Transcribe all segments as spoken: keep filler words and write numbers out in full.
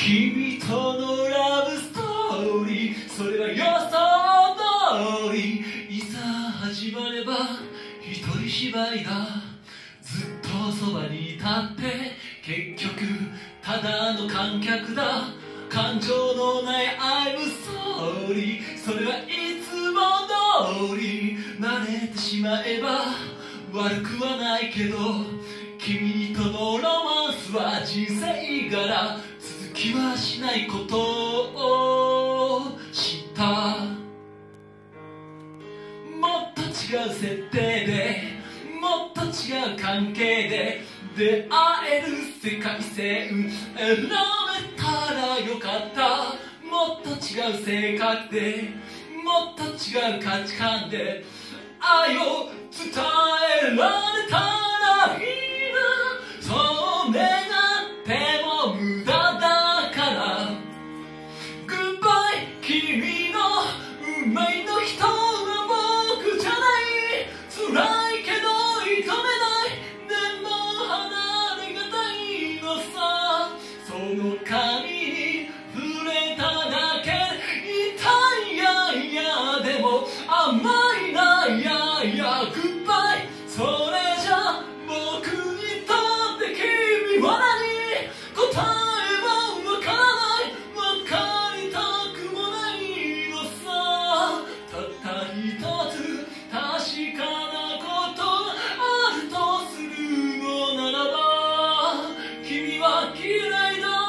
君とのラブストーリー、それは予想通り。いざ始まれば一人芝居だ。ずっとそばに立って結局ただの観客だ。感情のない I'm sorry、 それはいつも通り。慣れてしまえば悪くはないけど、君とのロマンスは人生柄、続きはしないことを知った。もっと違う設定で、もっと違う関係で出会える世界線選べたらよかった。もっと違う性格で、もっと違う価値観で愛を伝えられたらいいな。そう願っても無駄だから。グッバイ君の運命の人は僕じゃない。辛いけど認めない。でも離れがたいのさ。その髪に触れただけで痛い。やいやでも甘いな。いやいやグッバイ。それじゃ僕にとって君は何。答えはわからない。わかりたくもないのさ。たった一つ確かなことあるとするのならば、君は綺麗だ。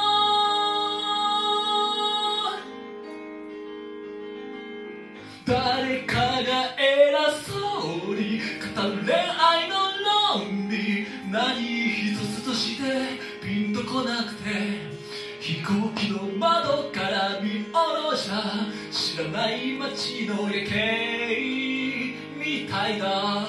誰かが偉そうに語る恋愛の論理、何一つとしてピンとこなくて、飛行機の窓から見下ろした知らない街の夜景みたいだ。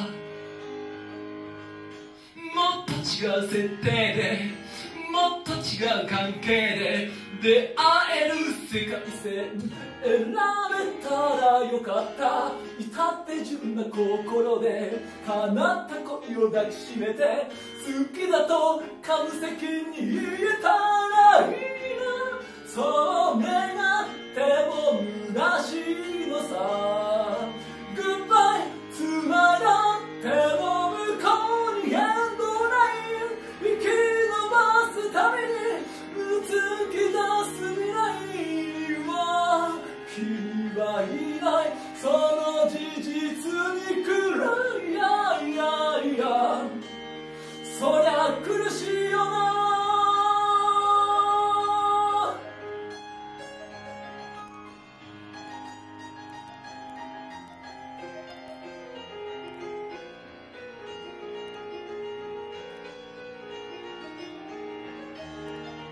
もっと違う設定で、もっと違う関係で出会える世界線選べたらよかった。至って純な心で叶った恋を抱きしめて、好きだとか無責に言えたらいいな。そう願っても虚しいのさ。グッバイつまらっても向こうにエンドライン、息伸ばすために突き出す未来には君はいない。その事実にくらい。いやいやいやそりゃ苦しいよな。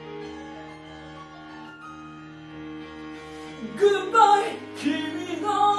グッバイ君の